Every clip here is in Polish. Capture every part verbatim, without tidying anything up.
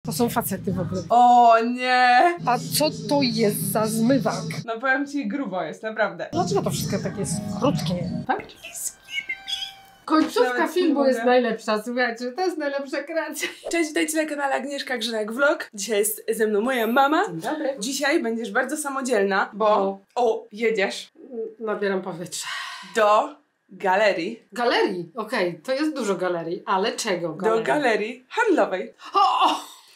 To są facety w ogóle. O nie! A co to jest za zmywak? No powiem ci, grubo jest, naprawdę. Dlaczego to wszystko tak jest krótkie? Tak? Końcówka Nawet filmu nie jest mogę. najlepsza, słuchajcie, to jest najlepsza kreacja. Cześć, witajcie na kanale Agnieszka Grzynak Vlog. Dzisiaj jest ze mną moja mama. Dzień dobry. Dzisiaj będziesz bardzo samodzielna, bo O. o, jedziesz Nabieram powietrza. do galerii. Galerii, okej, okay, to jest dużo galerii, ale czego galerii? Do galerii handlowej. O!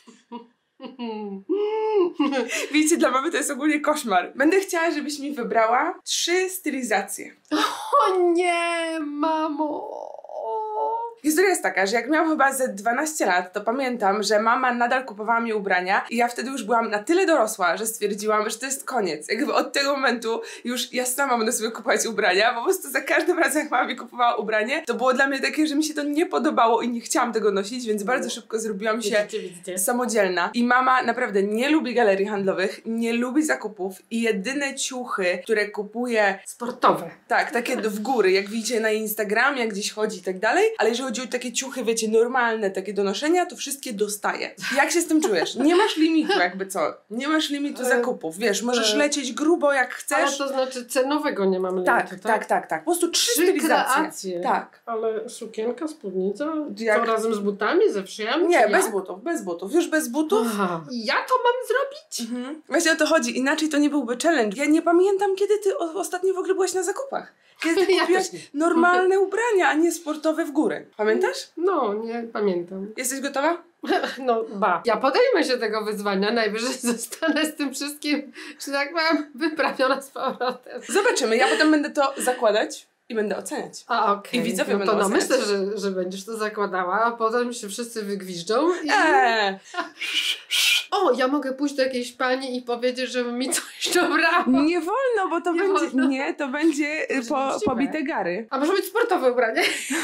Wiecie, dla mamy to jest ogólnie koszmar. Będę chciała, żebyś mi wybrała trzy stylizacje. O nie, mamo! Historia jest taka, że jak miałam chyba ze dwanaście lat, to pamiętam, że mama nadal kupowała mi ubrania i ja wtedy już byłam na tyle dorosła, że stwierdziłam, że to jest koniec. Jakby od tego momentu już ja sama będę sobie kupować ubrania, po prostu za każdym razem jak mama mi kupowała ubranie, to było dla mnie takie, że mi się to nie podobało i nie chciałam tego nosić, więc bardzo szybko zrobiłam się Widzicie, widzicie. samodzielna. I mama naprawdę nie lubi galerii handlowych, nie lubi zakupów i jedyne ciuchy, które kupuje... Sportowe. Tak, takie w góry, jak widzicie na Instagramie, jak gdzieś chodzi i tak dalej, ale jeżeli chodzi o takie ciuchy, wiecie, normalne, takie do noszenia, to wszystkie dostaję. Jak się z tym czujesz? Nie masz limitu jakby co? Nie masz limitu zakupów, wiesz, możesz lecieć grubo jak chcesz. Ale to znaczy cenowego nie mamy tak, limitu, tak, tak, tak, tak. Po prostu trzy, trzy stylizacje. kreacje. Tak. Ale sukienka, spódnica? Jak... To razem z butami, ze wszem? Nie, jak? bez butów, bez butów. Już bez butów. Aha. I ja to mam zrobić? Mhm. Właśnie o to chodzi, inaczej to nie byłby challenge. Ja nie pamiętam, kiedy ty o, ostatnio w ogóle byłaś na zakupach. Kiedy ty Ja kupiłaś też nie. normalne ubrania, a nie sportowe w góry. Pamiętasz? No, nie pamiętam. Jesteś gotowa? No, ba. Ja podejmę się tego wyzwania, najwyżej zostanę z tym wszystkim, że tak powiem, wyprawiona z powrotem. Zobaczymy, ja potem będę to zakładać i będę oceniać. A, okej. Okay. I widzowie no będą to no, oceniać. myślę, że, że będziesz to zakładała, a potem się wszyscy wygwiżdżą i... Eee. O, ja mogę pójść do jakiejś pani i powiedzieć, żeby mi coś dobrała. Nie wolno, bo to Nie będzie... wolno. Nie, to będzie To po, będzie pobite gary. A może być sportowe ubranie?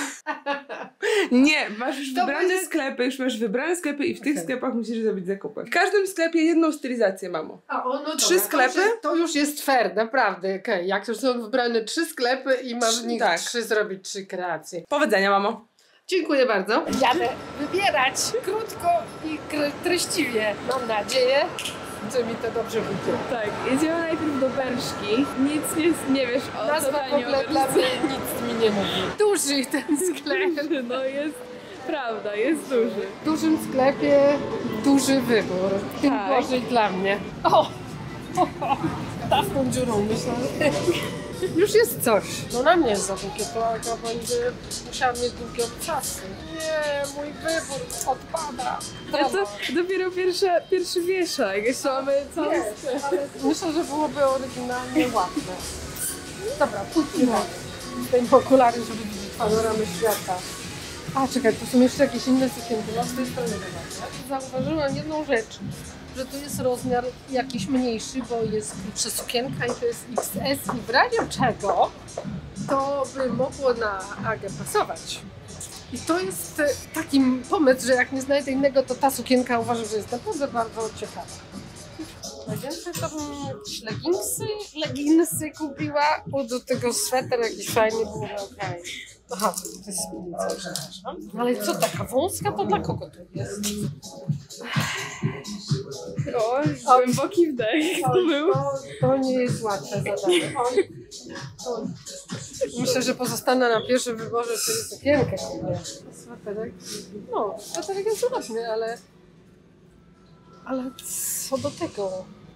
Nie, masz już To wybrane będzie- sklepy, już masz wybrane sklepy i w tych Okej. sklepach musisz zrobić zakupy. W każdym sklepie jedną stylizację, mamo. A o, no Trzy dobra, sklepy? To już, jest, to już jest fair, naprawdę. Okej, okay. Jak już są wybrane trzy sklepy i masz Trzy, w nich tak. trzy zrobić trzy kreacje. Powodzenia, mamo. Dziękuję bardzo. Jadę wybierać krótko i treściwie. Mam nadzieję, że mi to dobrze wyjdzie. Tak, jedziemy najpierw do Berszki. Nic nie, nie wiesz o Nazwa w totalnie ogóle o dla mnie nic mi nie mówi. Duży ten sklep. Duży, no jest, prawda, jest duży. W dużym sklepie duży wybór. Tym Tak. gorzej dla mnie. O! Z tą dziurą myślę. Już jest coś. No na mnie jest za długie, to Aga będzie musiała mieć długie obcasy. Nie, mój wybór odpada. Ale to dopiero pierwsza, pierwszy wieszak, jeszcze mamy cały Nie, sklep. ale myślę, że byłoby oryginalnie łatwe. Dobra, pójdźmy z tym okulary, żeby widzieć panoramę świata. A, czekaj, tu są jeszcze jakieś inne sukienki. No z tej strony zobaczę. Zauważyłam jedną rzecz, że tu jest rozmiar jakiś mniejszy, bo jest krótsza sukienka i to jest X S i w razie czego to by mogło na Agę pasować. I to jest taki pomysł, że jak nie znajdę innego, to ta sukienka uważam, że jest naprawdę bardzo ciekawa. Najwięcej to bym jakieś leginsy, leginsy kupiła, bo do tego sweter jakiś fajny był, okej. Aha, to jest spódnica, przepraszam. Ale co, taka wąska, to dla kogo to jest? O, głęboki wdech to był. To, to nie jest łatwe zadanie. Oj, oj. Myślę, że pozostanę na pierwszym wyborze, czyli sukienkę kupię. Sweterek, no, sweterek jest ładny, ale... Ale co do tego?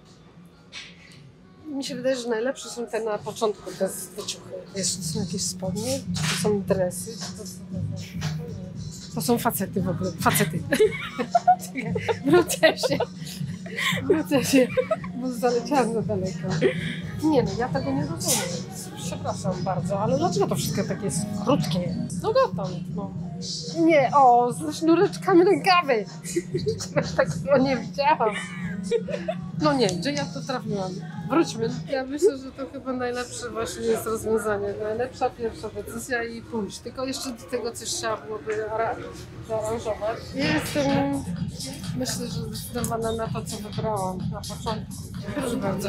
Mi się wydaje, że najlepsze są te na początku, te, te ciuchy. Wiesz, to są jakieś spodnie? Czy to są dresy? Czy to, są, to są facety w ogóle. Facety. Wrócę się. Wrócę się, bo zaleciałam za daleko. Nie no, ja tego nie rozumiem. Przepraszam bardzo, ale dlaczego to wszystko takie jest krótkie? No dotąd, no. Nie, o, ze sznureczkami rękawy. Takiego nie widziałam. No nie, gdzie ja to trafiłam? Wróćmy. Ja myślę, że to chyba najlepsze właśnie jest rozwiązanie. Najlepsza pierwsza decyzja i pójść. Tylko jeszcze do tego coś trzeba byłoby zaaranżować. Ja jestem, myślę, że zdecydowana na to, co wybrałam na początku. Proszę bardzo.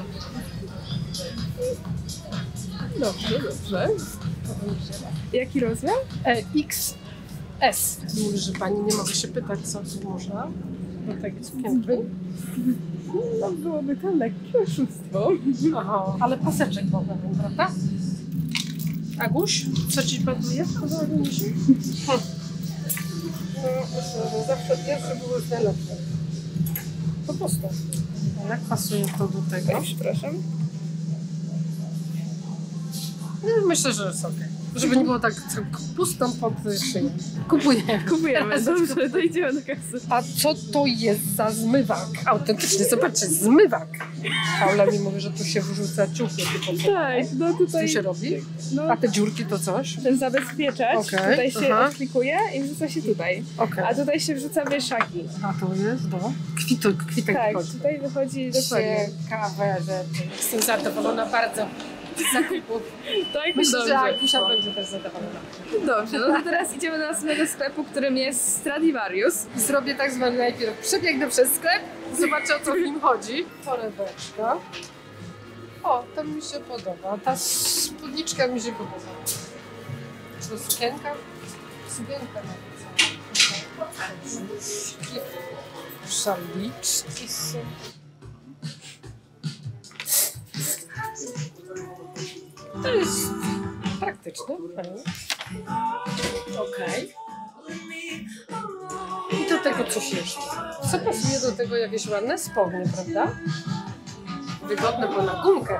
Dobrze, dobrze. Jaki rozmiar? E, X S. Mówi, że pani nie mogę się pytać, co tu można. do tej sukienki. To byłoby to lekkie oszustwo. Aha, ale paseczek w ogóle, prawda? Aguś, co ci pasuje? Podoba mi się? Hm. No, myślę, że zawsze pierwsze były najlepsze. Po prostu. Jak pasuje to do tego? Oj, przepraszam. No, myślę, że jest okej. Żeby nie było tak pustą pod szyją. Kupujemy. Kupujemy, dobrze, to idziemy do kasy. A co to jest za zmywak? Autentycznie, zobaczcie, zmywak. Paula mi mówi, że tu się wrzuca ciuchy. Typu, Tak, no co tutaj się robi? no, A te dziurki to coś? ten zabezpieczacz, Okej, tutaj się aha. odklikuje i wrzuca się tutaj. Okej. A tutaj się wrzuca wieszaki. A to jest do kwitu, kwitek Tak, wychodzi. tutaj wychodzi dokładnie. Ciekawe rzeczy. Jestem zadowolona bardzo z zakupów. Tak, Myślę, dobrze. że Agusia będzie też zadowolona. Dobrze, no to teraz idziemy do następnego sklepu, którym jest Stradivarius. Zrobię tak zwany najpierw przebiegnę przez sklep, zobaczę o co w nim chodzi. Torebeczka. O, to mi się podoba. Ta spódniczka mi się podoba. Czy to sukienka? Sukienka nawet. Brzuszki. Szaliczki są. To jest praktyczne, fajnie. Okej. I do tego coś jeszcze. Co pasuje do tego? Jakieś ładne spodnie, prawda? Wygodne, bo na gumkę.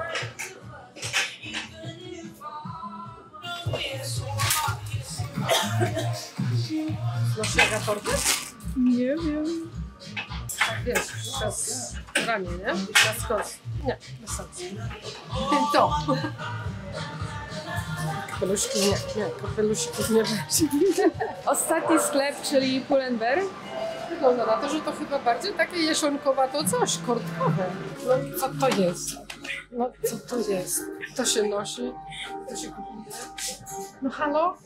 Masz agatorkę? Nie wiem. Tak, wiesz, przez ramię, nie? Na skos. Nie, bez sensu. To. Kapeluszki nie, nie, kapeluszków nie będzie. Ostatni sklep, czyli Pull&Bear. Wygląda na to, że to chyba bardziej takie jeszonkowato coś, kortkowe. No co to jest? No co to jest? To się nosi, to się kupuje. No halo?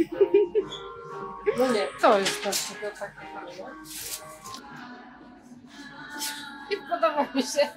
No nie, to jest na przykład takie fajne. I podoba mi się.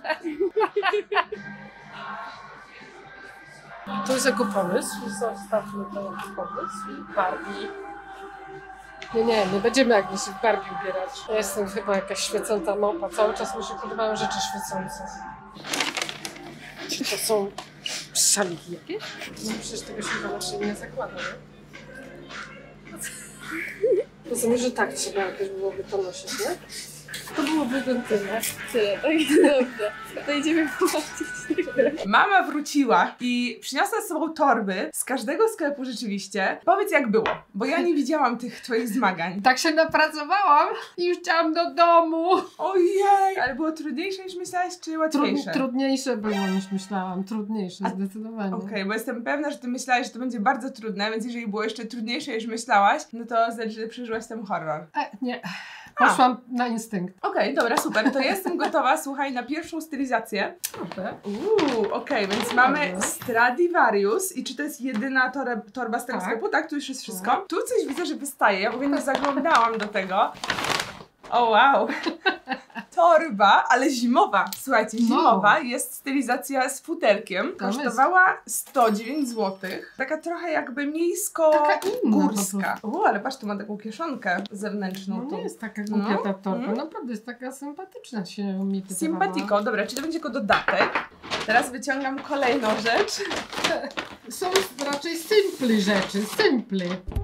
To jest jako pomysł, zostawmy to jako pomysł. Barbie. Nie, nie, nie będziemy jak się w Barbie ubierać. Ja jestem chyba jakaś świecąca małpa. Cały czas mi się podobają rzeczy świecące. Czy to są szaliki jakieś? No przecież tego się chyba na szyi nie zakłada, nie? Rozumiem, że tak trzeba jakoś byłoby to nosić, nie? To byłoby ten tyle. Tyle, tak? Dobrze. To idziemy zobaczyć. Mama wróciła i przyniosła z sobą torby z każdego sklepu rzeczywiście. Powiedz jak było, bo ja nie widziałam tych twoich zmagań. Tak się napracowałam i już chciałam do domu. Ojej! Ale było trudniejsze niż myślałaś, czy Trud, łatwiejsze? trudniejsze było niż myślałam. Trudniejsze, zdecydowanie. Okej, okay, bo jestem pewna, że ty myślałaś, że to będzie bardzo trudne, więc jeżeli było jeszcze trudniejsze niż myślałaś, no to znaczy, że przeżyłaś ten horror. E, nie. Poszłam na instynkt. Okej, okay, dobra, super. To jestem gotowa, słuchaj, na pierwszą stylizację. Okay. Uuu, okej, okay, więc mamy Stradivarius i czy to jest jedyna toreb, torba z tego Tak. sklepu? Tak, tu już jest wszystko. Tak. Tu coś widzę, że wystaje, ja w ogóle nie zaglądałam do tego. O wow! Torba, ale zimowa. Słuchajcie, zimowa no. Jest stylizacja z futerkiem. Tam kosztowała sto dziewięć złotych. Taka trochę jakby miejsko-górska. O, ale patrz, tu ma taką kieszonkę zewnętrzną. No tu. nie jest taka głupia no. ta torba. Mm. Naprawdę jest taka sympatyczna się mi to Sympatiko. Dobra, czy to będzie jako dodatek? Teraz wyciągam kolejną rzecz. Są raczej simply rzeczy, simply.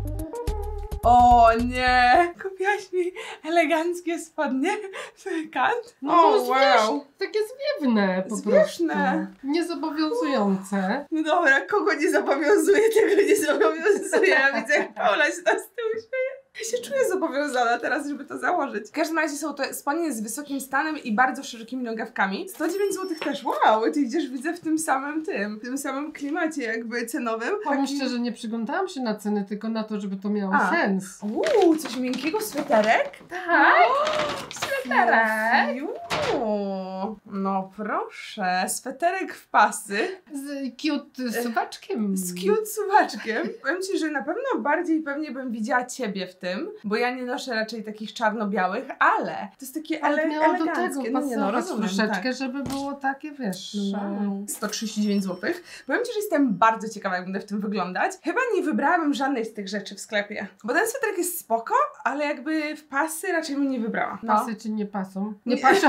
O nie! Kupiłaś mi eleganckie spodnie w kant? No o, zwierz, wow! takie zwiewne po Zwiewne. prostu. Niezobowiązujące. No dobra, kogo nie zobowiązuje, tego nie zobowiązuje. Ja widzę, jak Paula się tam z tyłu śmieje. Ja się czuję zobowiązana teraz, żeby to założyć. W każdym razie są to spodnie z wysokim stanem i bardzo szerokimi nogawkami. sto dziewięć złotych też, wow! Ty idziesz, widzę, w tym samym tym, w tym samym klimacie jakby cenowym. Powiem Taki... szczerze, nie przyglądałam się na ceny, tylko na to, żeby to miało A. sens. Uuu, coś miękkiego, sweterek? Tak! Sweterek! O, no proszę, sweterek w pasy. Z cute suwaczkiem. Z cute suwaczkiem. Powiem Ci, że na pewno bardziej pewnie bym widziała Ciebie w tym, bo ja nie noszę raczej takich czarno-białych, ale to jest takie ele Ale miało do tego eleganckie. No nie no, pasować rozumiem, troszeczkę, tak. żeby było takie, wiesz... Wow. sto trzydzieści dziewięć złotych. Powiem Ci, że jestem bardzo ciekawa, jak będę w tym wyglądać. Chyba nie wybrałabym żadnej z tych rzeczy w sklepie, bo ten sweterek jest spoko, ale jakby w pasy raczej bym nie wybrała. No. Pasy ci nie pasą? Nie. Nie pasą.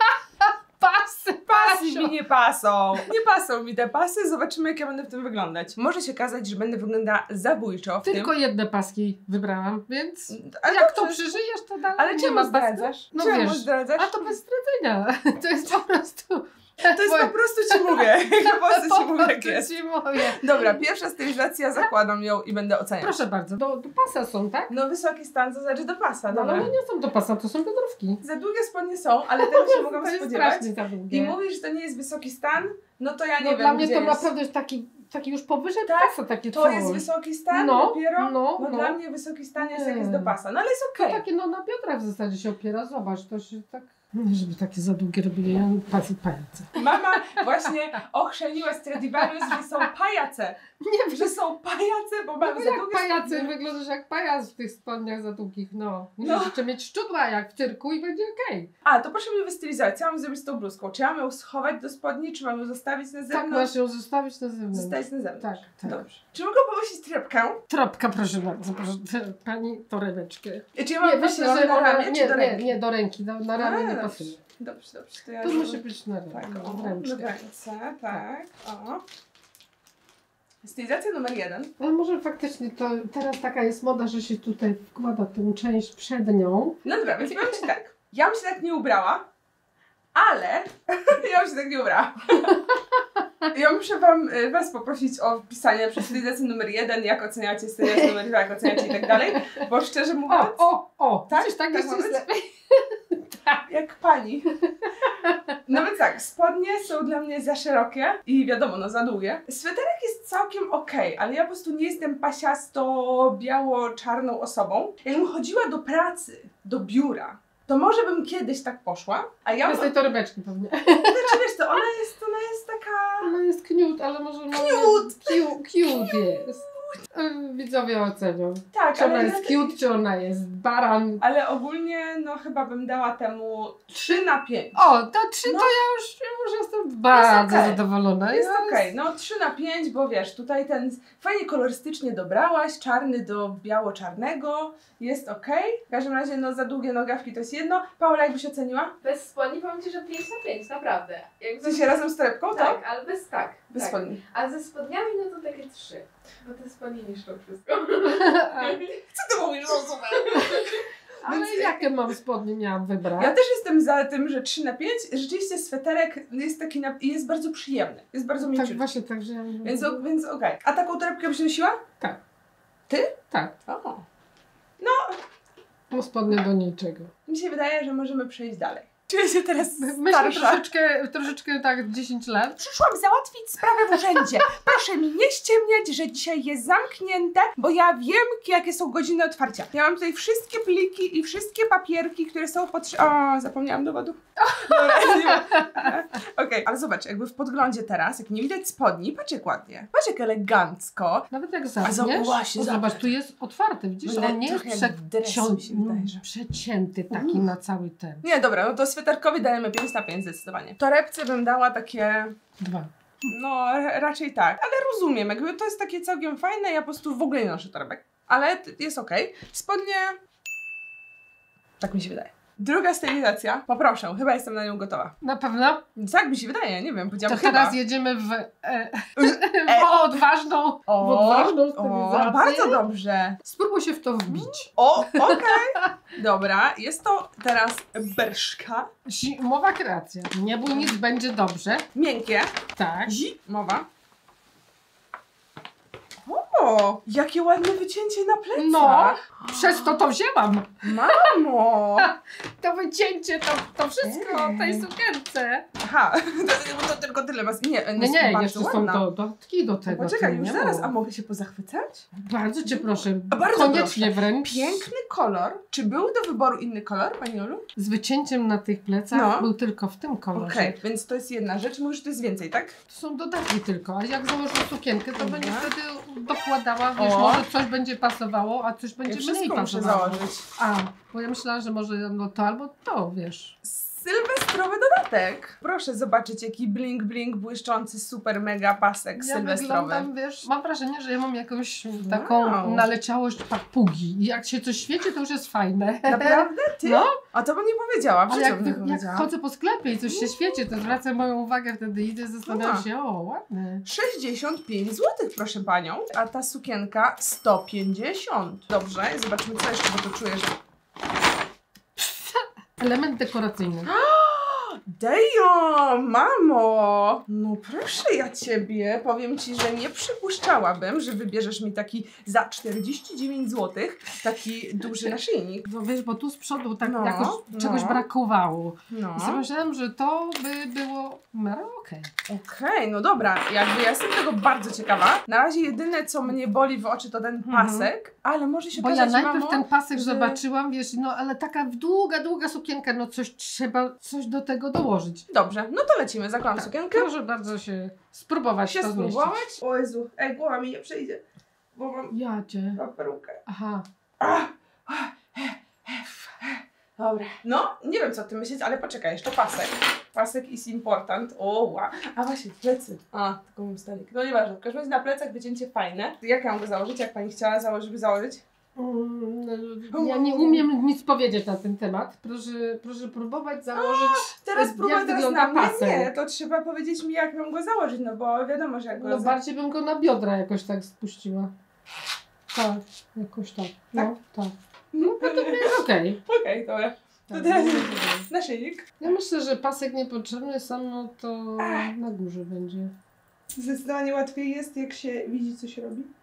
Pasy, Pasy mi nie pasą. Nie pasą mi te pasy. Zobaczymy, jak ja będę w tym wyglądać. Może się okazać, że będę wyglądała zabójczo w Tylko tym. jedne paski wybrałem, więc Ale jak to dobrze. przeżyjesz, to dalej Ale nie czemu ma pasku. zdradzasz? No Czemu wiesz, zdradzasz? a to bez zdradzenia. To jest po prostu... To jest po prostu Ci mówię. Po prostu Ci mówię, jak prostu jest. ci mówię. Dobra, pierwsza stylizacja, zakładam ją i będę oceniać. Proszę bardzo, do, do pasa są, tak? No wysoki stan, to znaczy do pasa, No, dobra. ale one nie są do pasa, to są biodrówki. Za długie spodnie są, ale tego się mogłam To jest spodziewać. strasznie za długie. I mówisz, że to nie jest wysoki stan? No to ja nie no, wiem, dla mnie gdzie to jest. naprawdę jest taki, taki już powyżej Tak, pasa, takie To coś. jest wysoki stan No, dopiero? no, no no. dla mnie wysoki stan jest jak Nie. jest do pasa. No ale jest To okej. takie no na biodrach w zasadzie się opiera, zobacz, to się tak... Nie, żeby takie za długie robili, ja pasy pajace. Mama właśnie ochrzeniła Stradivarius, że są pajace. Nie Że są pajace, bo No mamy bo za jak długie pajacy, spodnie. wyglądasz jak pajac w tych spodniach za długich, no. Musisz No. jeszcze mieć szczudła jak w cyrku i będzie okej. A, to proszę mnie wystylizować. Co mam zrobić z tą bluzką? Czy ja mam ją schować do spodni, czy mam ją zostawić na Tak, zewnątrz? masz ją zostawić na zewnątrz. Zostawić na zewnątrz. Tak, tak. Dobrze. Czy mogę powiesić trepkę? Tropka, proszę bardzo, proszę, pani torebeczkę. Czy ja mam myślę, myślę, że na ona- ramię, nie, czy do nie, ręki? nie, do ręki, do, na ramię A, nie dobrze. pasuje. Dobrze, dobrze. To, ja To zrobię- musi być na rękę, Tak, o, w w ręczkę. ręce, tak, o. Stylizacja numer jeden. Ale może faktycznie to teraz taka jest moda, że się tutaj wkłada tę część przednią. No dobra, więc powiem Ci tak. Ja bym się tak nie ubrała, ale ja bym się tak nie ubrała. Ja muszę wam, y, Was poprosić o pisanie przez stylizację numer jeden, jak oceniacie stylizację numer dwa, jak oceniacie i tak dalej, bo szczerze mówiąc, O, o, o! Tak? Widzisz, tak, Tak jeszcze ma jest być? lepiej. jak pani. No więc tak, spodnie są dla mnie za szerokie i wiadomo, no za długie. Sweterek jest całkiem okej, ale ja po prostu nie jestem pasiasto-biało-czarną osobą. Jakbym chodziła do pracy, do biura, to może bym kiedyś tak poszła, a ja... Bez tej torebeczki pewnie. Znaczy wiesz to, ona jest, ona jest taka... Ona jest cute, ale może... Cute! Cute, cute jest. Y, Widzowie ocenią. Tak, Czy ona ale, jest cute, czy ona jest baran. ale ogólnie no chyba bym dała temu trzy na pięć. O, to trzy No. to ja już, ja już jestem bardzo okej. zadowolona. Jest okej, no trzy na pięć, bo wiesz, tutaj ten fajnie kolorystycznie dobrałaś, czarny do biało-czarnego, jest okej. W każdym razie no za długie nogawki to jest jedno. Paula, jakbyś oceniła? Bez spodni powiem Ci, że pięć na pięć, naprawdę. W Jakby... sensie razem z torebką, to? Tak, ale bez tak. Bez tak. spodni. A ze spodniami no to takie trzy. Bo te spodnie niszczą wszystko. Co ty mówisz, rozumiem? Ale Więc- jakie mam spodnie miałam wybrać? Ja też jestem za tym, że trzy na pięć. Rzeczywiście sweterek jest taki na... i jest bardzo przyjemny. Jest bardzo Tak, mięciutki. właśnie tak, że ja... Więc, o- więc okej. A taką torebkę byś nosiła? Tak. Ty? Tak. O. Mam spodnie do niczego. Mi się wydaje, że możemy przejść dalej. Czuję się teraz Myślę starsza. troszeczkę, troszeczkę tak dziesięć lat. Przyszłam załatwić sprawę w urzędzie. Proszę mi nie ściemniać, że dzisiaj jest zamknięte, bo ja wiem, jakie są godziny otwarcia. Ja mam tutaj wszystkie pliki i wszystkie papierki, które są potrzebne. O, zapomniałam dowodu. Dobra, nie ma. Okej, ale zobacz, jakby w podglądzie teraz, jak nie widać spodni, patrz jak ładnie. Patrz jak elegancko. Nawet jak zo- zamkniesz, właśnie, o, zobacz. zobacz, tu jest otwarty, widzisz? Będę On nie jest trochę jak dres, przecią- mi się wydaje, że- przecięty taki na cały ten. Nie, dobra, no to sweterkowi dajemy pięć na pięć zdecydowanie. Torebce bym dała takie... Dwa. No, r- raczej tak. Ale rozumiem, jakby to jest takie całkiem fajne, ja po prostu w ogóle nie noszę torebek. Ale t- jest okej. Spodnie... Tak mi się wydaje. Druga stylizacja. Poproszę, chyba jestem na nią gotowa. Na pewno? Tak mi się wydaje, nie wiem, To powiedziałam chyba. teraz jedziemy w, e, E, w odważną, w odważną o, stylizację. bardzo dobrze. Spróbuj się w to wbić. O, okej. Dobra, jest to teraz berszka. Zimowa kreacja. Nie bój, nic będzie dobrze. Miękkie. Tak. Zimowa. O, jakie ładne wycięcie na plecach. No, przez to to wzięłam. Mamo! to wycięcie, to, to wszystko o tej sukience. Aha, to, to tylko tyle mas. Nie, Nie, nie, bardzo jeszcze ładna. są do, dodatki do tego. Poczekaj, ty, już nie? zaraz, a mogę się pozachwycać? Bardzo cię proszę, A bardzo koniecznie proszę. wręcz. Piękny kolor. Czy był do wyboru inny kolor, Pani Olu? Z wycięciem na tych plecach No. był tylko w tym kolorze. Okej, okay, więc to jest jedna rzecz, może to jest więcej, tak? To są dodatki tylko, a jak założę sukienkę, to Dobra. będzie wtedy dokładała, wiesz, O. może coś będzie pasowało, a coś będzie Ja mniej wszystko muszę pasowało. założyć. A, bo ja myślałam, że może no to albo to, wiesz. Sylwestrowy dodatek. Proszę zobaczyć, jaki bling bling błyszczący, super mega pasek Ja sylwestrowy. wyglądam, wiesz, mam wrażenie, że ja mam jakąś taką Wow. naleciałość papugi. I jak się coś świeci, to już jest fajne. Naprawdę? Ty? No. A to bym nie powiedziała, w Ale życiu jak, bym nie jak powiedziała. chodzę po sklepie i coś się świeci, to zwraca moją uwagę, wtedy idę, zastanawiam A. się, o, ładne. sześćdziesiąt pięć złotych, proszę Panią, a ta sukienka sto pięćdziesiąt. Dobrze, zobaczmy co jeszcze, bo to czuję, że... Element dekoracyjny. Dejo, mamo! No proszę ja Ciebie, powiem Ci, że nie przypuszczałabym, że wybierzesz mi taki za czterdzieści dziewięć złotych, taki duży naszyjnik. No wiesz, bo tu z przodu tak No, jakoś no. czegoś brakowało. No. I sobie myślałam, że to by było w miarę okej. Okej, no dobra, jakby ja jestem tego bardzo ciekawa. Na razie jedyne, co mnie boli w oczy, to ten Mhm. pasek, ale może się Bo ja okazać, najpierw mamo, ten pasek że- zobaczyłam, wiesz, no ale taka długa, długa sukienka, no coś trzeba, coś do tego dołożyć. Dobrze, no to lecimy, zakładam Tak, sukienkę. proszę bardzo się spróbować Się to zmieścić. spróbować? O Jezu, ej, głowa mi nie przejdzie, bo mam, Ja cię. mam perukę. Aha. Dobra. No, nie wiem co ty myślisz, ale poczekaj, jeszcze pasek. Pasek is important. O, wow. A właśnie, plecy. A, tylko mam stanik. No nieważne, w każdym razie na plecach wycięcie fajne. Jak ja mam go założyć? Jak pani chciała założyć, żeby założyć? Mm, Ja nie umiem nic powiedzieć na ten temat. Proszę, proszę próbować założyć. Teraz jak próbuję teraz wygląda na mnie. pasek. Nie, to trzeba powiedzieć mi, jak mam go założyć, no bo wiadomo, że jak go No za... bardziej bym go na biodra jakoś tak spuściła. Tak, jakoś tak. No, tak. No, no to jest okej. Okej, dobra. To Tak, teraz no, naszyjnik. ja myślę, że pasek niepotrzebny sam, no to na górze będzie. Zdecydowanie łatwiej jest, jak się widzi, co się robi.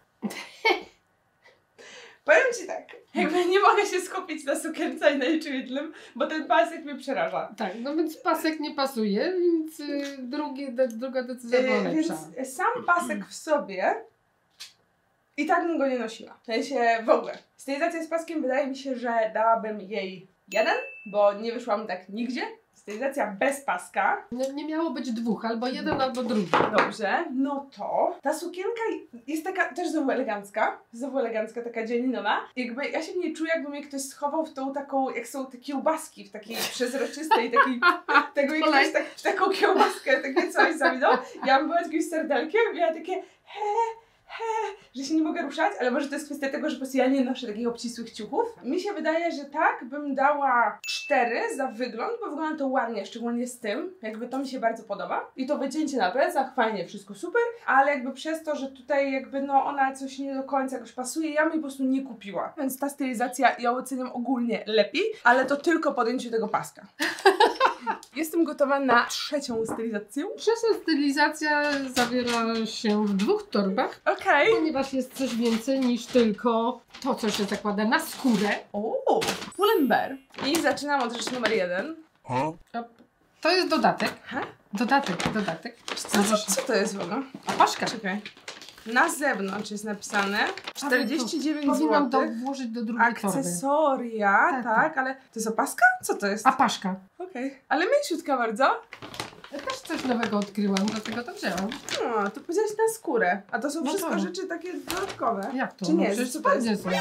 Powiem Ci tak, jakby nie mogę się skupić na sukience i na niczym innym, bo ten pasek mnie przeraża. Tak, no więc pasek nie pasuje, więc y, drugi, de, druga decyzja była Yy, lepsza. więc sam pasek w sobie i tak bym go nie nosiła. W sensie w ogóle. Stylizacja z paskiem wydaje mi się, że dałabym jej jeden, bo nie wyszłam tak nigdzie. Stylizacja bez paska. Nie, nie miało być dwóch, albo jeden, albo drugi. Dobrze, no to ta sukienka jest taka też znowu elegancka, znowu elegancka, taka dzielinowa. Jakby ja się w niej czuję, jakby mnie ktoś schował w tą taką, jak są te kiełbaski w takiej przezroczystej, takiej, tego jak ktoś tak, w taką kiełbaskę, takie coś zawinął. Ja bym była jakimś serdelkiem i miała takie he, he, że się nie mogę ruszać, ale może to jest kwestia tego, że po prostu ja nie noszę takich obcisłych ciuchów. Mi się wydaje, że tak, bym dała cztery za wygląd, bo wygląda to ładnie, szczególnie z tym, jakby to mi się bardzo podoba. I to wycięcie na plecach, fajnie, wszystko super, ale jakby przez to, że tutaj jakby no ona coś nie do końca jakoś pasuje, ja mi po prostu nie kupiła. Więc ta stylizacja ja oceniam ogólnie lepiej, ale to tylko podjęcie tego paska. Jestem gotowa na trzecią stylizację. Trzecia stylizacja zawiera się w dwóch torbach, Okej. ponieważ jest coś więcej niż tylko to, co się zakłada na skórę. O, Pull&Bear. I zaczynam od rzeczy numer jeden. To jest dodatek. Ha? Dodatek, dodatek. Co, co, co to jest w ogóle? Paszka. Czekaj. Na zewnątrz jest napisane czterdzieści dziewięć Powinnam do, złotych. włożyć do drugiej torby. Akcesoria, Tak, tak, tak. ale to jest opaska? Co to jest? A paszka. Okej. Ale mięciutka bardzo. Ja też coś nowego odkryłam, dlatego to wzięłam. No, to powiedziałaś na skórę. A to są No wszystko to. rzeczy takie dodatkowe. Jak to? Czy nie? No, przecież Co to jest? spodnie są.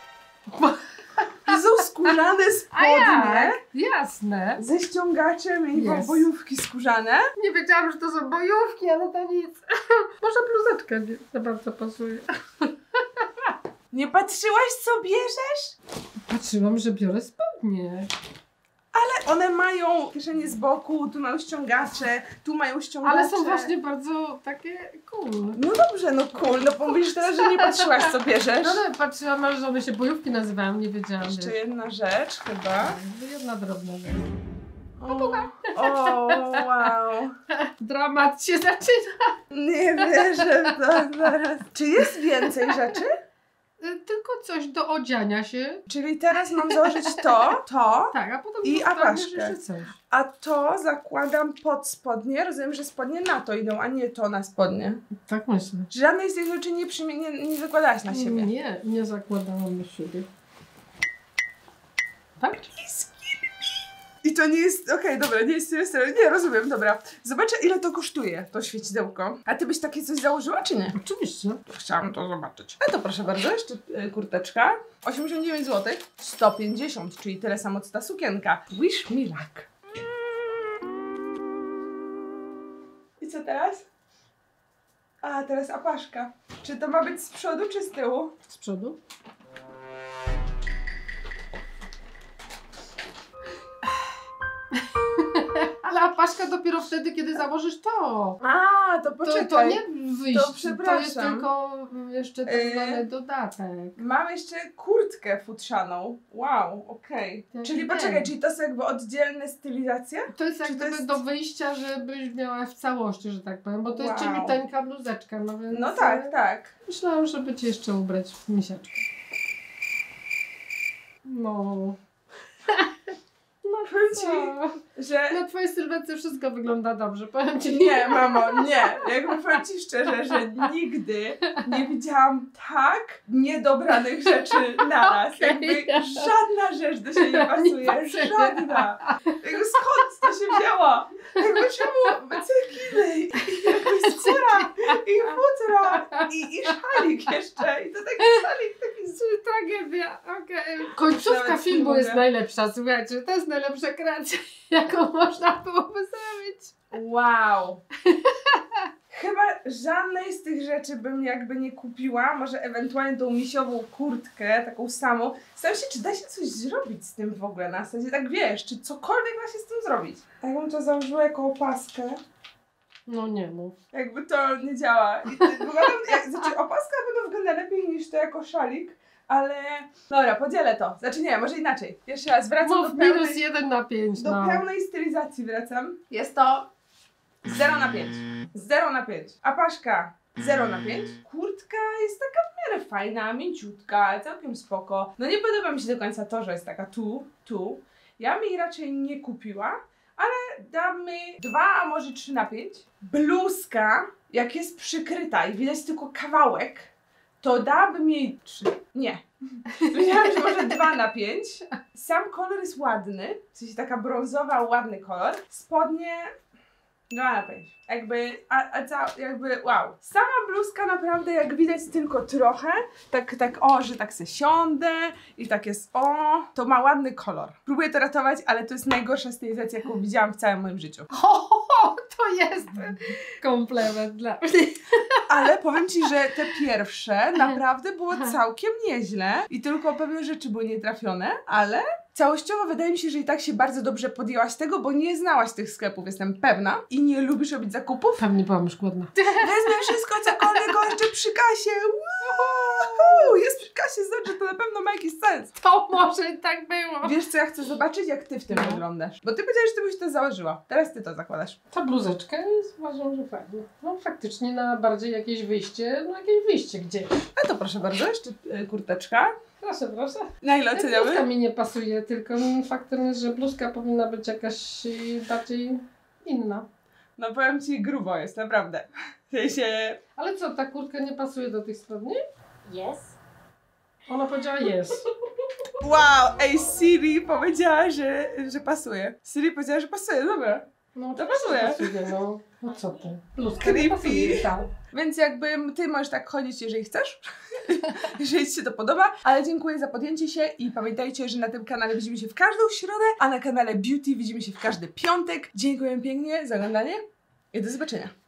To są skórzane A spodnie. jak? Jasne. Ze ściągaczem i Jest. bojówki skórzane. Nie wiedziałam, że to są bojówki, ale to nic. Może bluzeczka nie za bardzo pasuje. Nie patrzyłaś, co bierzesz? Patrzyłam, że biorę spodnie. Ale one mają kieszenie z boku, tu mają ściągacze, tu mają ściągacze. Ale są właśnie bardzo takie cool. No dobrze, no cool, no bo mówisz teraz, że nie patrzyłaś, co bierzesz. No ale patrzyłam, ale że one się bojówki nazywają, nie wiedziałam. Jeszcze wiesz. jedna rzecz chyba. Jedna drobna rzecz. O, o, wow. Dramat się zaczyna. Nie wierzę w to zaraz. Czy jest więcej rzeczy? y, tylko coś do odziania się. Czyli teraz mam założyć to, to Tak, a potem i zostawisz apaszkę. jeszcze coś. A to zakładam pod spodnie. Rozumiem, że spodnie na to idą, a nie to na spodnie. Tak myślę. Żadnej z tych rzeczy nie, przyjmie, nie, nie zakładałaś na siebie. Nie, nie zakładałam na siebie. Tak? I to nie jest, okej, okay, dobra, nie jest Sylwester, nie, rozumiem, dobra. Zobaczę, ile to kosztuje, to świecidełko. A ty byś takie coś założyła, czy nie? Oczywiście. Chciałam to zobaczyć. A to proszę bardzo, jeszcze y, kurteczka. osiemdziesiąt dziewięć złotych. sto pięćdziesiąt, czyli tyle samo co ta sukienka. Wish me luck. I co teraz? A, teraz apaszka. Czy to ma być z przodu, czy z tyłu? Z przodu. Ale apaszka dopiero wtedy, kiedy założysz to. A, to poczekaj. To, to nie wyjść, To przepraszam. to jest tylko jeszcze tak Yy. zwany dodatek. Mam jeszcze kurtkę futrzaną. Wow, okej. Ja Czyli wiem. poczekaj, czyli to są jakby oddzielne stylizacje? To jest Czy jak to gdyby jest- do wyjścia, żebyś miała w całości, że tak powiem, bo to jest Wow. cieniuteńka bluzeczka, no więc... No tak, tak. Myślałam, żeby cię jeszcze ubrać w misiaczkę. No... No Powiem co? ci, że... Na twojej sylwetce wszystko wygląda dobrze, powiem ci. Nie, mamo, nie. Jakby powiem ci szczerze, że nigdy nie widziałam tak niedobranych rzeczy naraz. Okej. Jakby żadna rzecz do siebie nie pasuje. pasuje. Żadna. Jakby skąd to się wzięło? Jakby czemu cekiny i jakby skóra i futra i, i szalik jeszcze. I to taki szalik, taki z... Tragedia, okej. Końcówka Nawet filmu nie jest mogę. najlepsza, słuchajcie, to jest najlepsza kreacja, jaką można byłoby zrobić. Wow. Chyba żadnej z tych rzeczy bym jakby nie kupiła, może ewentualnie tą misiową kurtkę, taką samą. Zastanawiam się, czy da się coś zrobić z tym w ogóle, na zasadzie tak wiesz, czy cokolwiek da się z tym zrobić. A jakbym to założyła jako opaskę, No nie mów. jakby to nie działa. I to wygląda, jak, znaczy opaska na pewno wygląda lepiej niż to jako szalik, ale dobra, podzielę to. Znaczy nie, może inaczej. Jeszcze raz, wracam Mów do minus pełnej, jeden na pięć, do no. pełnej stylizacji wracam. Jest to zero na pięć. zero na pięć. Apaszka zero na pięć. Kurtka jest taka w miarę fajna, mięciutka, całkiem spoko. No nie podoba mi się do końca to, że jest taka tu, tu. Ja bym jej raczej nie kupiła, ale damy dwa, a może trzy na pięć. Bluzka, jak jest przykryta i widać tylko kawałek, to dałabym jej trzy. Nie. Myślałam, że może dwa na pięć. Sam kolor jest ładny, w sensie taka brązowa, ładny kolor. Spodnie dwa na pięć. Jakby, a, a ca, jakby, wow. Sama bluzka naprawdę, jak widać tylko trochę, tak, tak, o, że tak se siądę i tak jest, o, to ma ładny kolor. Próbuję to ratować, ale to jest najgorsza stylizacja, jaką widziałam w całym moim życiu. Ho, ho, ho, to jest komplement dla mnie. Ale powiem ci, że te pierwsze naprawdę było całkiem nieźle i tylko pewne rzeczy były nietrafione, ale całościowo wydaje mi się, że i tak się bardzo dobrze podjęłaś tego, bo nie znałaś tych sklepów, jestem pewna, i nie lubisz robić zakupów. Pewnie byłam już głodna. Wezmę wszystko, cokolwiek jeszcze przy kasie. Wow, jest przy kasie, znaczy to na pewno ma jakiś sens. To może i tak było. Wiesz co, ja chcę zobaczyć, jak ty w tym No. wyglądasz. Bo ty powiedziałeś, że ty byś to założyła. Teraz ty to zakładasz. Ta bluzeczka jest, uważam, że fajna. No faktycznie na bardziej jakieś wyjście, no jakieś wyjście gdzieś. A to proszę bardzo, jeszcze y, kurteczka. Proszę, proszę. Na ile Bluzka oceniamy? mi nie pasuje, tylko faktem jest, że bluzka powinna być jakaś y, bardziej inna. No powiem ci, grubo jest, naprawdę. W sensie... Ale co, ta kurtka nie pasuje do tych spodni? Yes. Ona powiedziała jest. Wow, ej, Siri powiedziała, że, że pasuje. Siri powiedziała, że pasuje, dobra. No To oczywiście pasuje. pasuje, no. No co ty? Bluzka Creepy. nie pasuje, tak. Więc jakby ty możesz tak chodzić, jeżeli chcesz, jeżeli ci się to podoba, ale dziękuję za podjęcie się i pamiętajcie, że na tym kanale widzimy się w każdą środę, a na kanale Beauty widzimy się w każdy piątek. Dziękuję pięknie za oglądanie i do zobaczenia.